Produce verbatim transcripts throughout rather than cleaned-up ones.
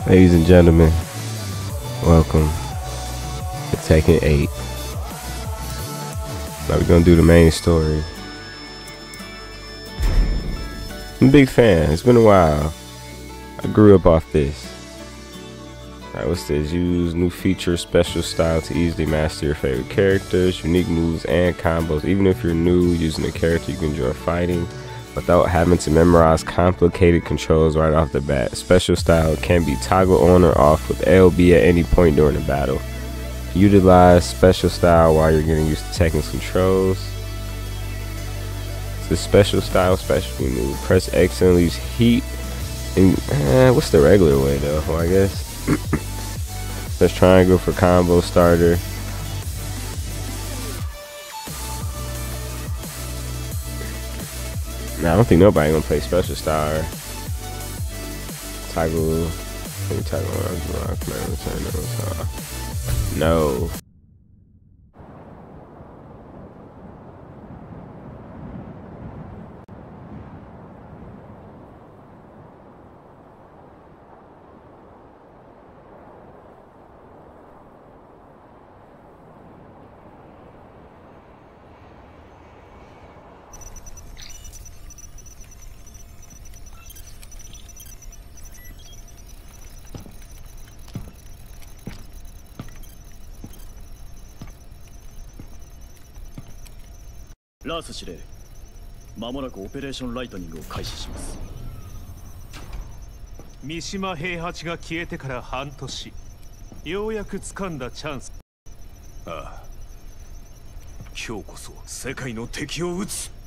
Ladies and gentlemen, welcome to Tekken eight. Now we're gonna do the main story. I'm a big fan. It's been a while. I grew up off this. Alright, what's this? Use new feature, special style to easily master your favorite characters, unique moves and combos. Even if you're new using a character, you can enjoy fighting without having to memorize complicated controls right off the bat. Special style can be toggled on or off with L B at any point during the battle. Utilize special style while you're getting used to Tekken's controls. It's a special style specialty move. Press X and leaves heat. And eh, what's the regular way though? Well, I guess press triangle for combo starter. Nah, I don't think nobody gonna play special style. Toggle. Let me toggle on. No. ラース司令、まもなくオペレーションライトニングを開始します。 三島平八が消えてから半年、ようやく掴んだチャンス。 ああ、今日こそ世界の敵を撃つ。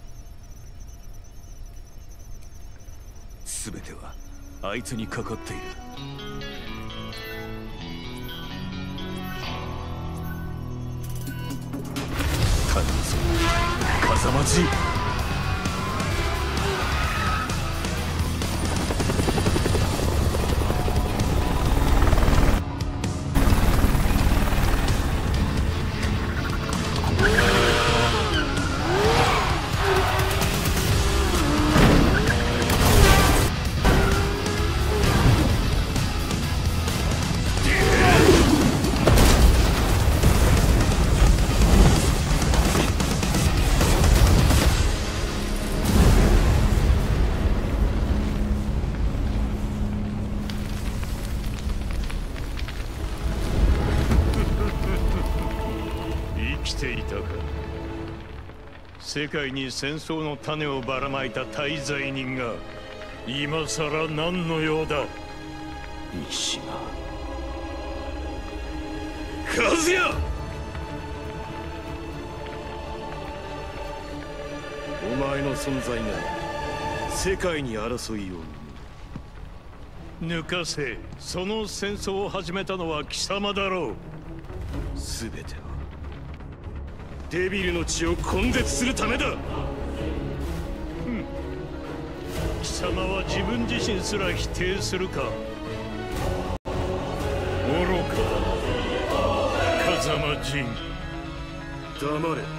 全てはあいつにかかっている。頼むぞ、風間陣。 世界に戦争の種をばらまいた大罪人が今さら何の用だ。 三島和也、 お前の存在が世界に争いを生む。 抜かせ。その戦争を始めたのは貴様だろう。 全てはデビルの血を根絶するためだ。 貴様は自分自身すら否定するか。愚かだ、風間陣。 黙れ。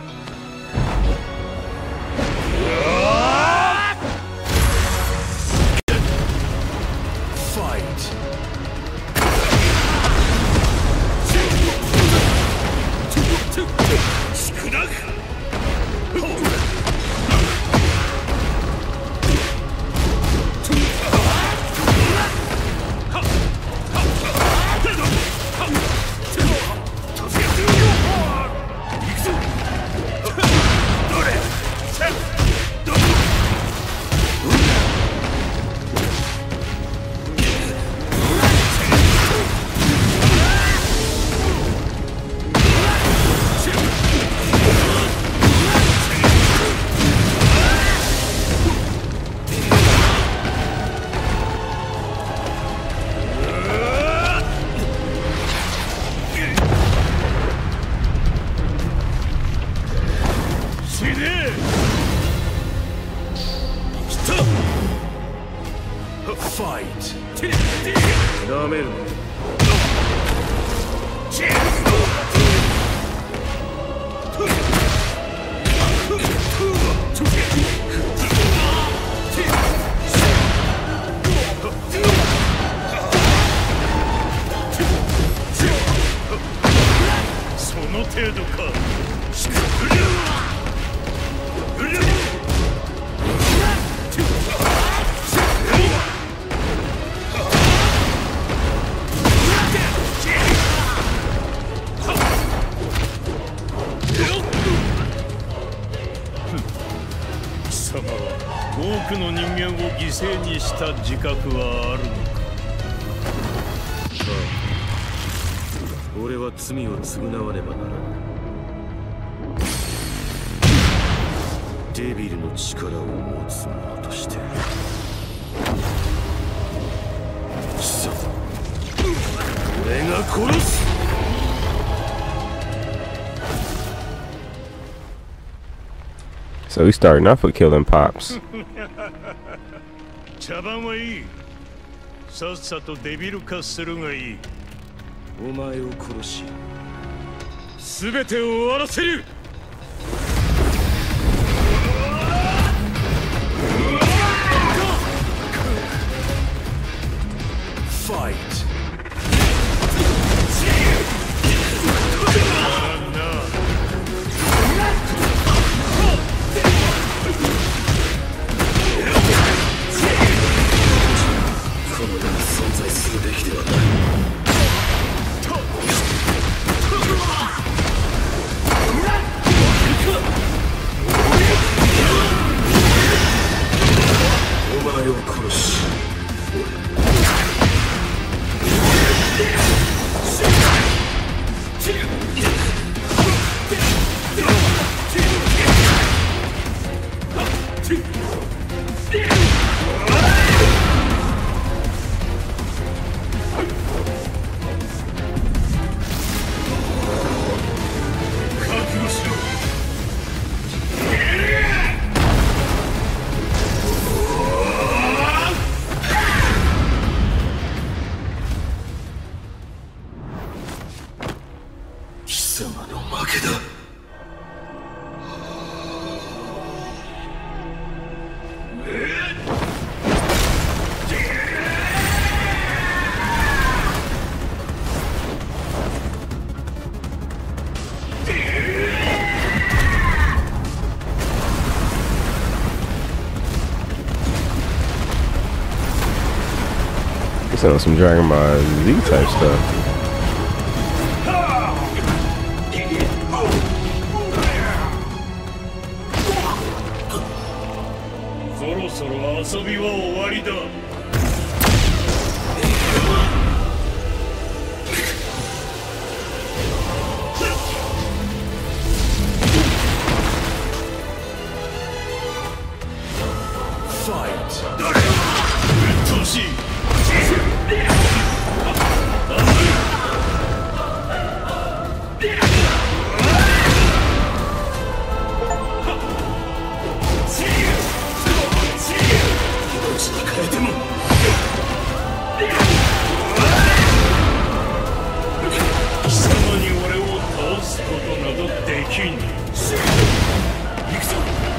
なめるな。 程度か。貴様は多くの人間を犠牲にした自覚はあるのか。 俺は罪を償わねばならない。デビルの力を持つ者として貴様、俺が殺す。 So we starting off with killing Pops. 茶番はいい。さっさとデビル化するがいい。 お前を殺し、全てを終わらせる。ファイト。この世に存在するべきではない。お前を殺し、貴様の負けだ。 This is some Dragon Ball Z type stuff. そろそろ遊びは終わりだ。 ファイト。 うっとうしい。貴様に俺を倒すことなどできん。行くぞ。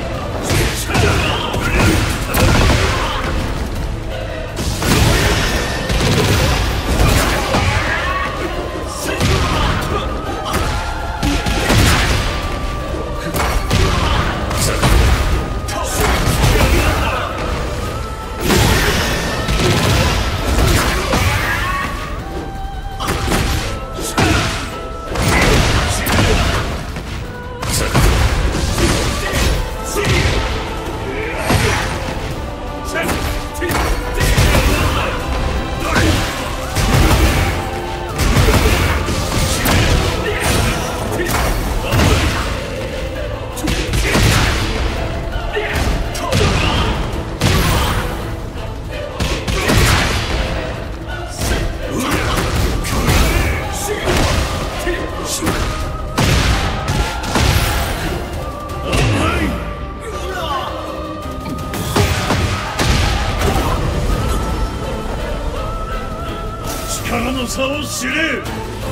力の差を知れ。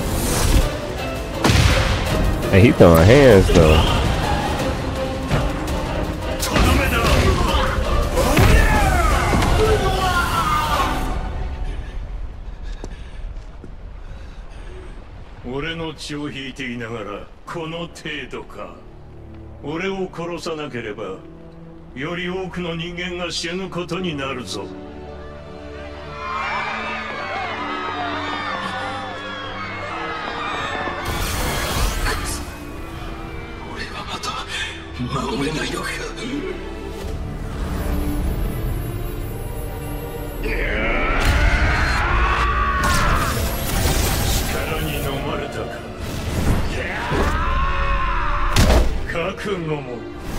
Hey, he throwing hands though. とどめだ。俺の血を引いていながらこの程度か。俺を殺さなければより多くの人間が死ぬことになるぞ。 俺はまた守れないのか。 力に飲まれたか。覚悟も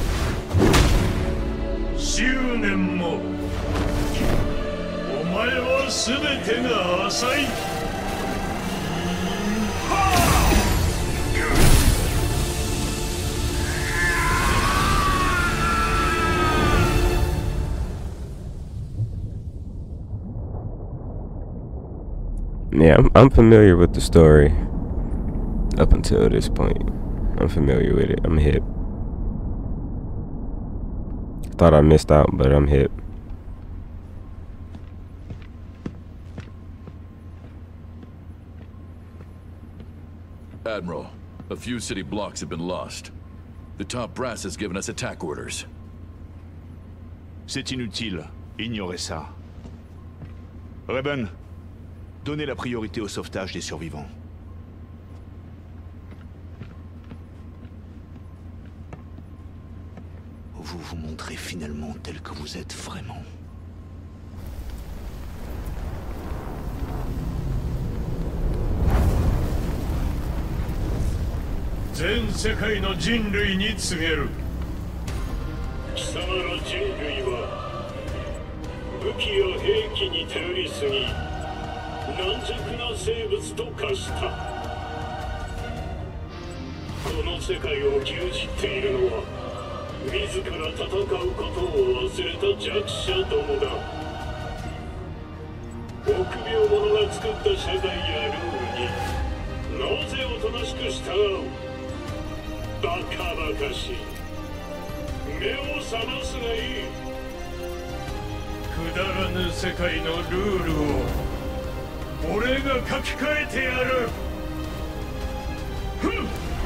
執念もお前は全てが浅い。 Yeah, I'm, I'm familiar with the story up until this point. I'm familiar with it. I'm hip. Thought I missed out, but I'm hip. Admiral, a few city blocks have been lost. The top brass has given us attack orders. C'est inutile. Ignorez ça. Reben, donnez la priorité au sauvetage des survivants. Vous vous montrez finalement tel que vous êtes vraiment. Zen sekai no jinrui ni tsugeru. 貴様ら人類は武器や兵器に頼りすぎ軟弱な生物と化した。この世界を牛耳っているのは自ら戦うことを忘れた弱者どもだ。臆病者が作った社会やルールになぜおとなしく従う。バカバカしい。目を覚ますがいい。 くだらぬ世界のルールを俺が書き換えてやる。ふん。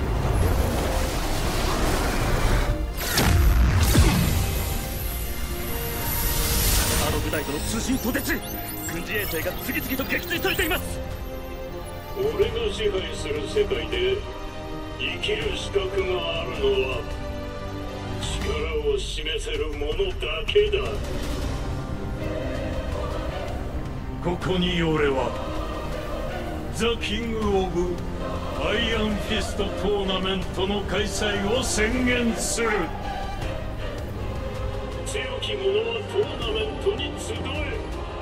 あの部隊との通信途絶。軍事衛星が次々と撃墜されています。 俺が支配する世界で生きる資格があるのは力を示せる者だけだ。 ここに俺はザ・キング・オブ・アイアンフィストトーナメントの開催を宣言する。 強き者はトーナメントに集え。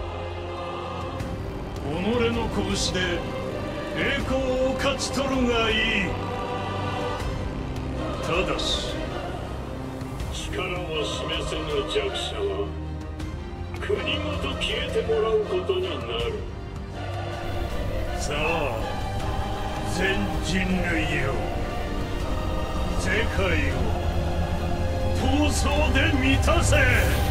己の拳で栄光を勝ち取るがいい。ただし力を示せぬ弱者は国ごと消えてもらうことになる。 さあ全人類よ、世界を闘争で満たせ。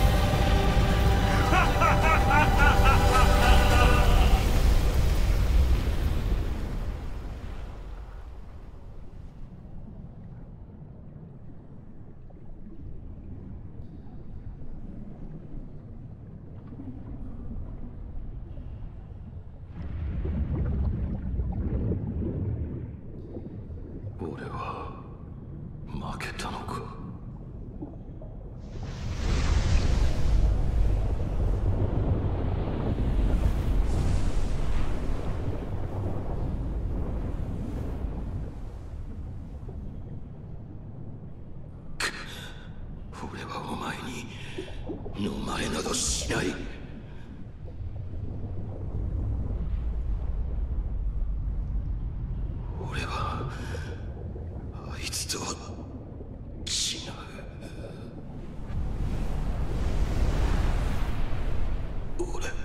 俺は負けたのか。俺はお前に飲まれなどしない。俺はあいつとは違う。俺は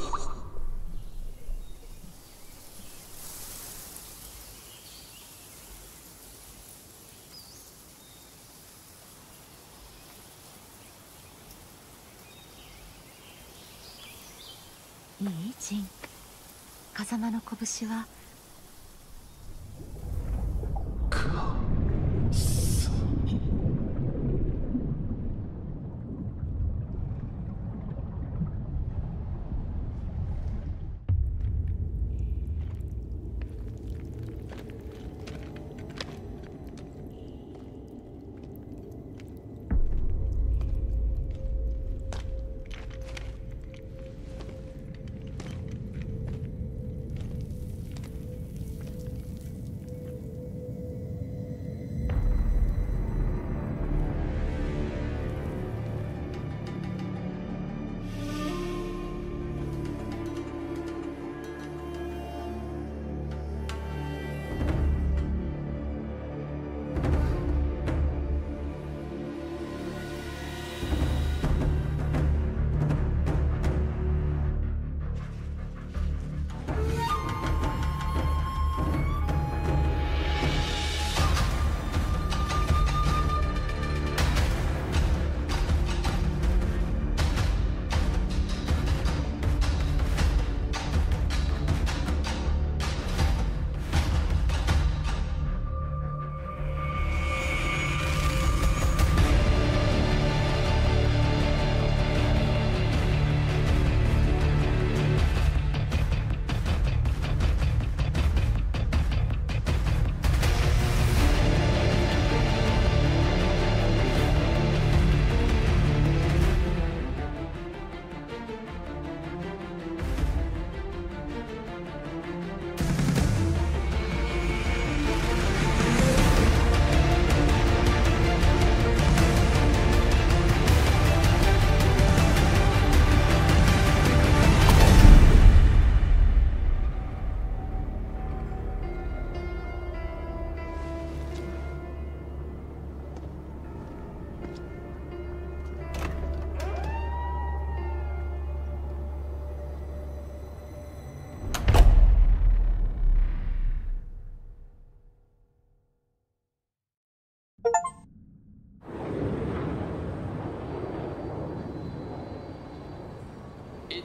いいジン。風間の拳はか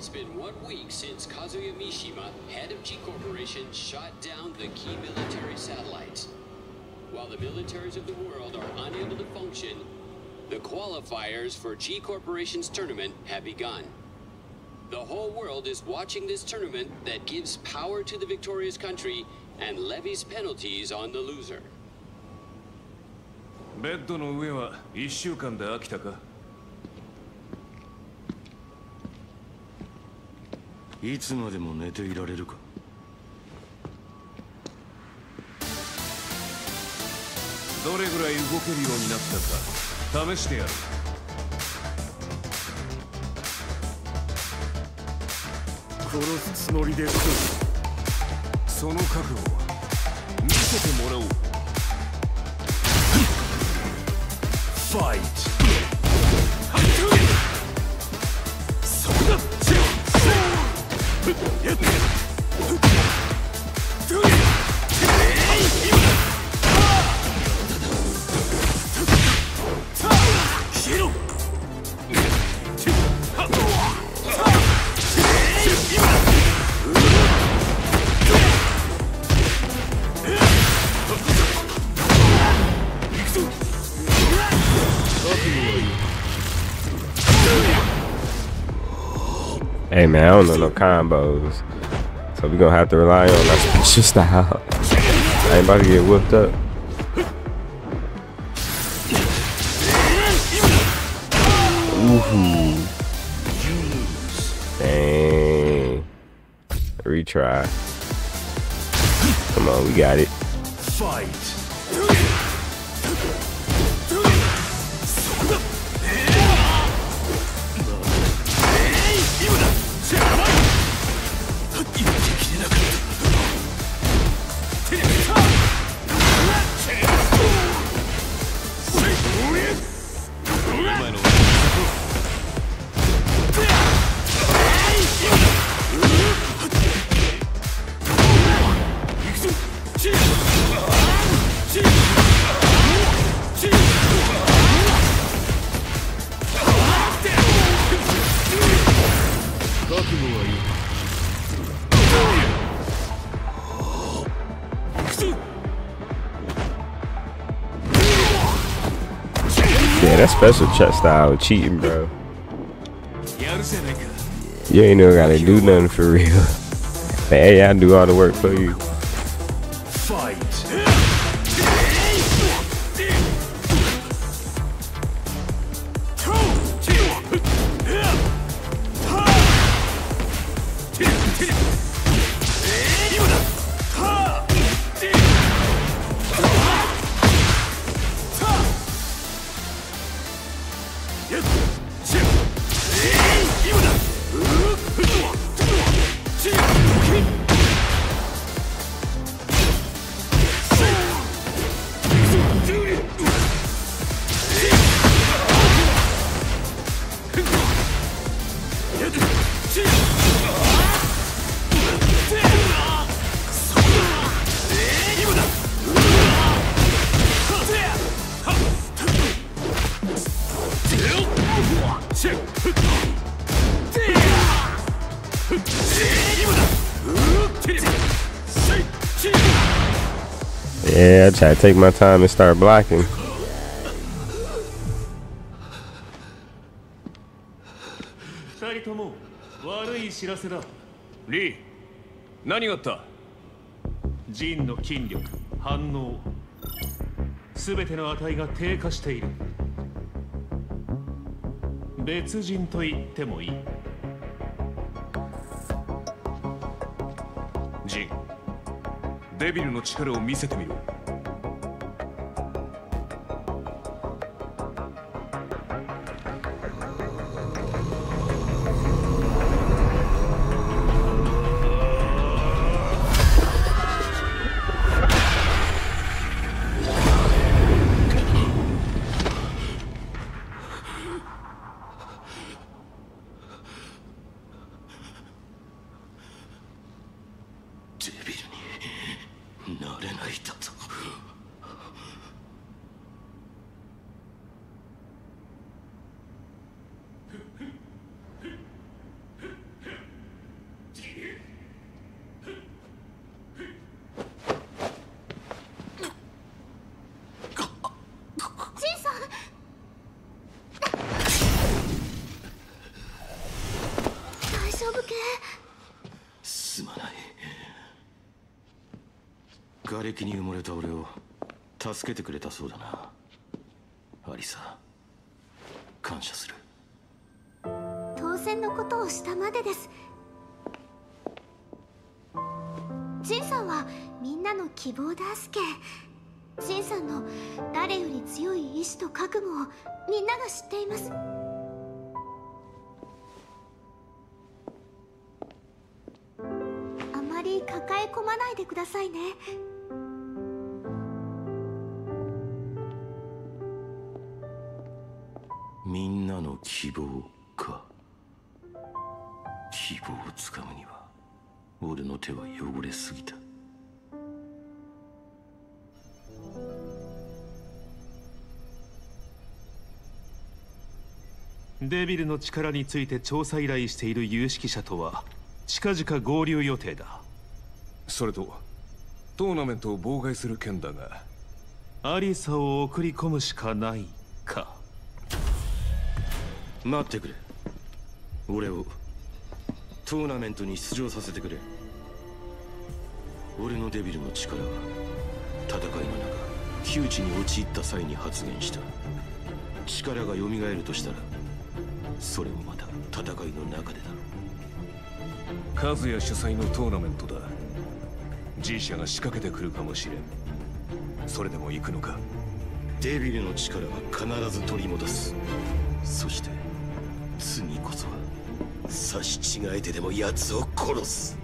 It's been one week since Kazuya Mishima, head of G Corporation, shot down the key military satellites. While the militaries of the world are unable to function, the qualifiers for G Corporation's tournament have begun. The whole world is watching this tournament that gives power to the victorious country and levies penalties on the loser. ベッドの上はいっしゅうかんで飽きたか？ いつまでも寝ていられるか？ どれぐらい動けるようになったか試してやる。 殺すつもりです。 その覚悟見せてもらおう。ファイト。そうだ。 Hey man, I don't know no combos, so we gonna have to rely on our special style. I ain't about to get whooped up. Ooh. Dang. Retry. Come on, we got it. Fight. Yeah, that special chest style cheating, bro. You ain't even gotta do nothing for real. The A I do all the work for you. Fight. Yeah, I try to take my time and start blocking. 二人とも悪い知らせだ。 リー、何があった？ ジンの筋力、反応、すべての値が低下している。別人と言ってもいい。 ジン、デビルの力を見せてみろ。 デビルになれないだと。 瓦礫に埋もれた俺を助けてくれたそうだな。アリサ、感謝する。 当然のことをしたまでです。ジンさんはみんなの希望だすけ。ジンさんの誰より強い意志と覚悟をみんなが知っています。あまり抱え込まないでくださいね。 みんなの希望か。希望をつかむには俺の手は汚れすぎた。 デビルの力について調査依頼している有識者とは近々合流予定だ。 それとトーナメントを妨害する件だが、 アリサを送り込むしかないか。 待ってくれ。俺をトーナメントに出場させてくれ。俺のデビルの力は戦いの中窮地に陥った際に発現した。力が蘇るとしたらそれもまた戦いの中でだろう。 カズヤ主催のトーナメントだ。G 社が仕掛けてくるかもしれん。それでも行くのか。 デビルの力は必ず取り戻す。そして次こそは刺し違えてでも奴を殺す。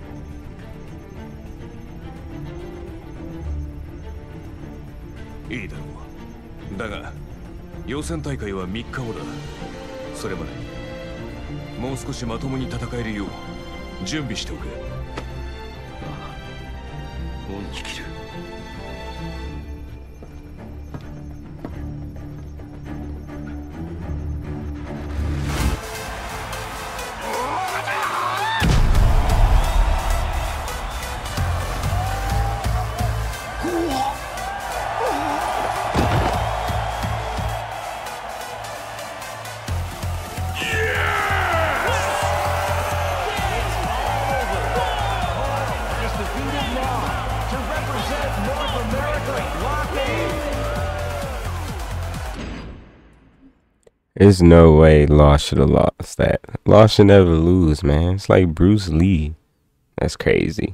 いいだろう。だが予選大会はみっかごだ。それまでもう少しまともに戦えるよう準備しておけ。 ああ、恩に着る。 There's no way Law should have lost that. Law should never lose, man. It's like Bruce Lee. That's crazy.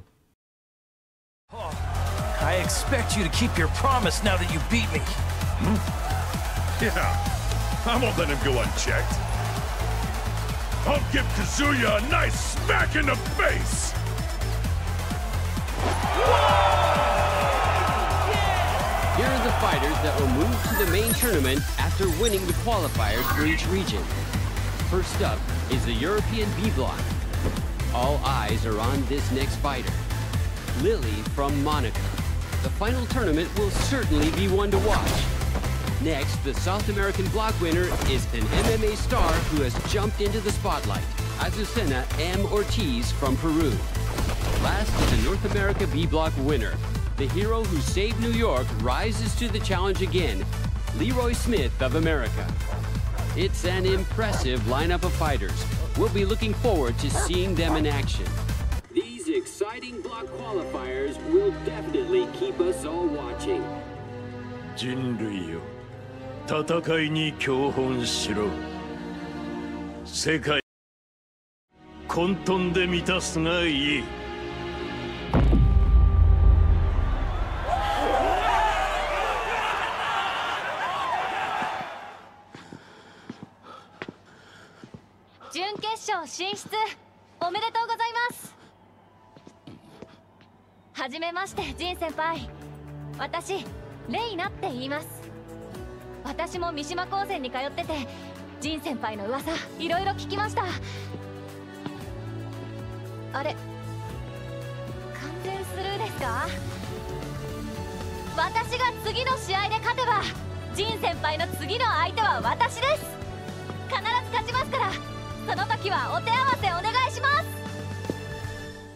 I expect you to keep your promise now that you beat me. Hmm? Yeah, I won't let him go unchecked. I'll give Kazuya a nice smack in the face! Here are the fighters that will move to the main tournament after winning the qualifiers for each region. First up is the European B block. All eyes are on this next fighter, Lily from Monaco. The final tournament will certainly be one to watch. Next, the South American block winner is an M M A star who has jumped into the spotlight, Azucena M. Ortiz from Peru. Last is the North America B block winner. The hero who saved New York rises to the challenge again, Leroy Smith of America. It's an impressive lineup of fighters. We'll be looking forward to seeing them in action. These exciting block qualifiers will definitely keep us all watching. 人類よ、戦いに教本しろ。世界混沌で満たすがいい。 準決勝進出おめでとうございます。はじめまして、ジン先輩。私レイナって言います。私も三島高専に通ってて、ジン先輩の噂いろいろ聞きました。あれ、完全スルーですか？私が次の試合で勝てば、ジン先輩の次の相手は私です。必ず勝ちますから、その時はお手合わせお願いします。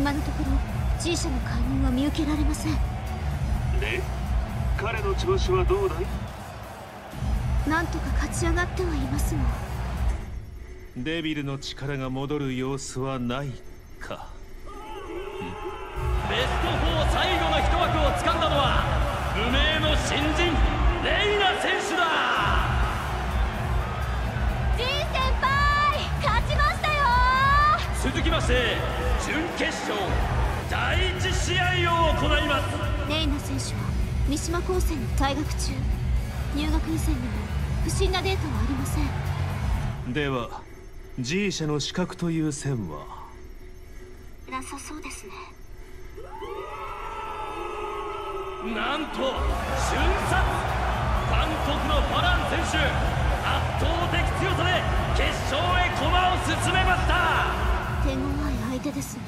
今のところ G 社の介入は見受けられません。 で彼の調子はどうだい？ なんとか勝ち上がってはいますが、 デビルの力が戻る様子はないか。 ベストフォー最後の一枠を掴んだのは無名の新人レイナ選手だ。 ジン先輩勝ちましたよ。 続きまして準決勝だいいち試合を行います。 レイナ選手は三島高専に退学中。入学以前にも不審なデータはありません。 では G 社の資格という線はなさそうですね。 なんと瞬殺韓国のファラン選手、圧倒的強さで決勝へ駒を進めました。 手強い相手ですね。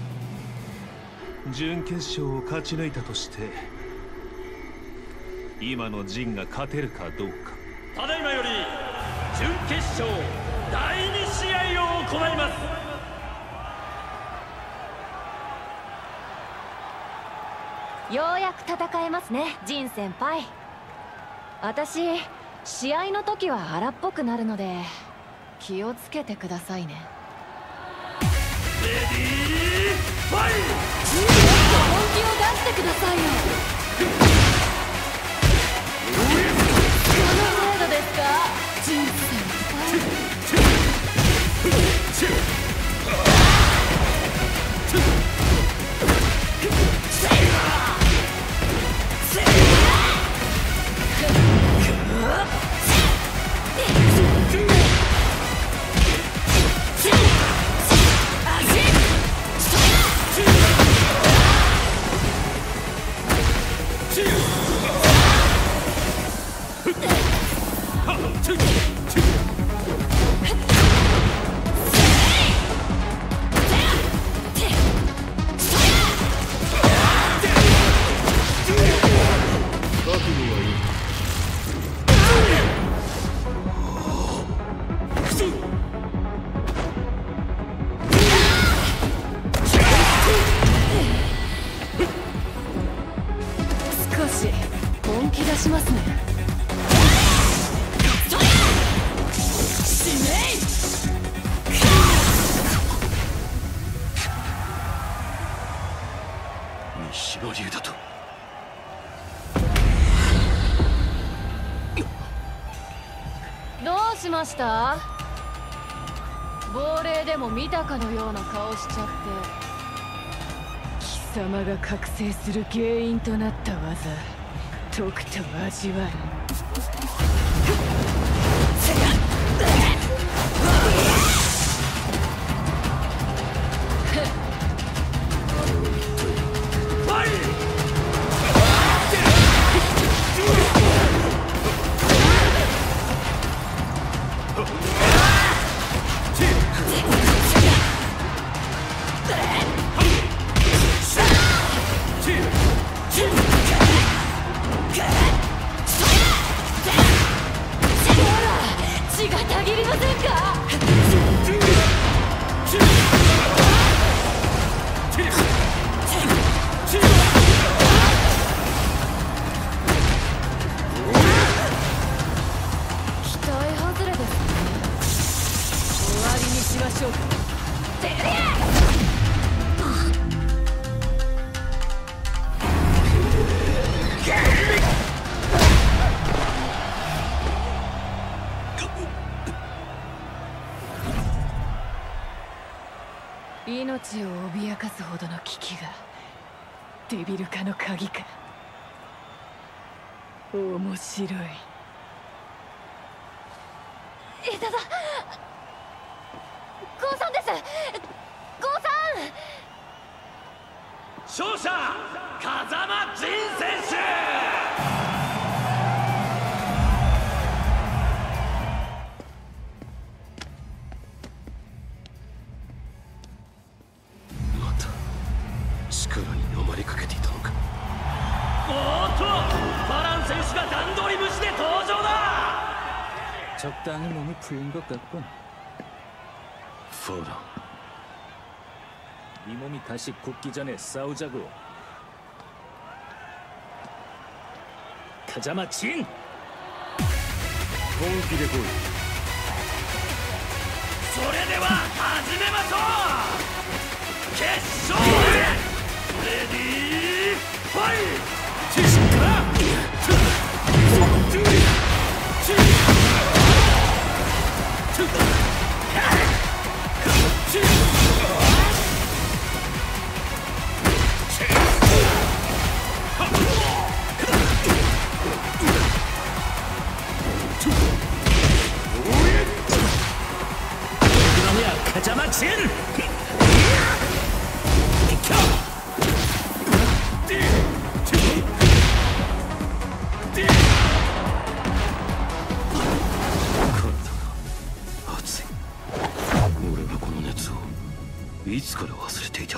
準決勝を勝ち抜いたとして今のジンが勝てるかどうか。 ただいまより準決勝だいに試合を行います。 ようやく戦えますね、ジン先輩。私試合の時は荒っぽくなるので気をつけてくださいね。 レディーファイト。 本気を出してくださいよ。この程度ですか、ジン先輩。亡霊でも見たかのような顔しちゃって貴様が覚醒する原因となった技とくと味わう。命を脅かすほどの危機がデビル化の鍵か。面白い。江田だ。ゴーさんです。ゴーさん。勝者風間仁選手。 力に飲まれかけていたのか。 おっとファラン選手が段取り無視で登場だ。 적당히 몸이 풀린 것 같군. ファラン 네 몸이 다시 굳기 전에 싸우자고. 가자마 진! 本気で来い。 それでは始めましょう。決勝へレディーファイト。知識から風間チン熱い。俺はこの熱をいつから忘れていた。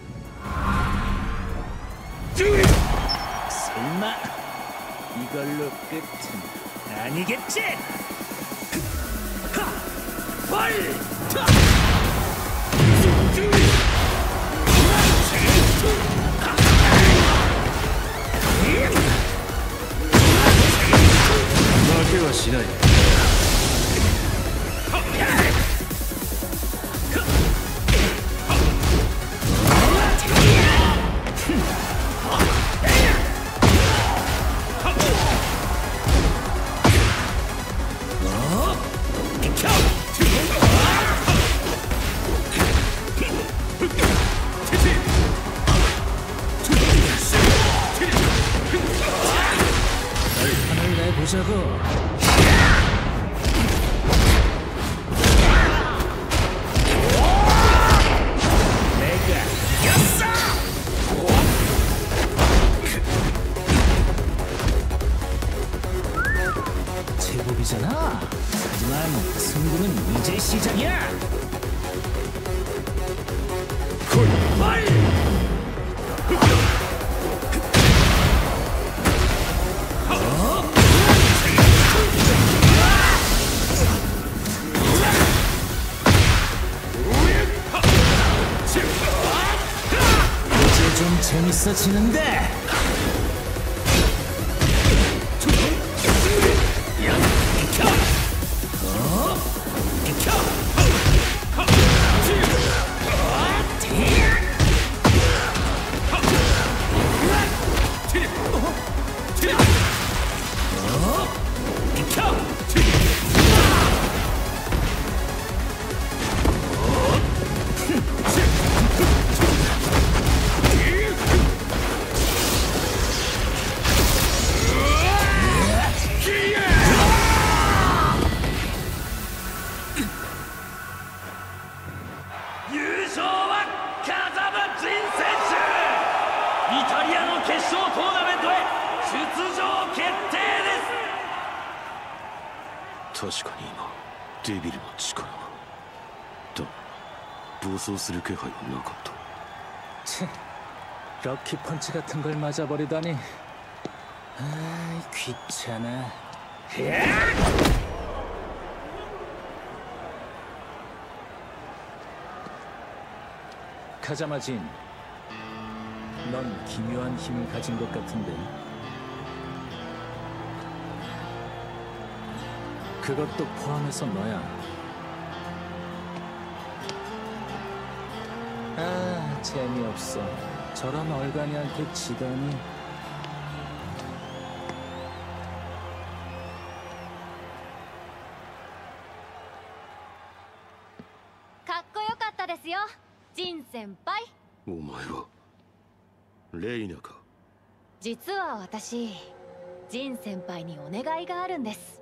설마 이걸로 끝은 아니겠지? 파이트! 負けはしない。 판을 내보자고. 제법이잖아. 하지만 승부는 이제 시작이야. 파이트! 이제 좀 재밌어지는데. 確かに今デビルの力がだ暴走する気配はなかった。 치, 럭키 펀치 같은 걸 맞아버리다니. 아이 귀찮아. 가자마진, 넌 기묘한 힘을 가진 것 같은데. 그것도 포함해서 너야. 아, 재미없어. 저런 얼간이한테 지다니. 깎고요갔다ですよ, 진先輩. お前はレイナか。 実は私、ジン先輩にお願いがあるんです。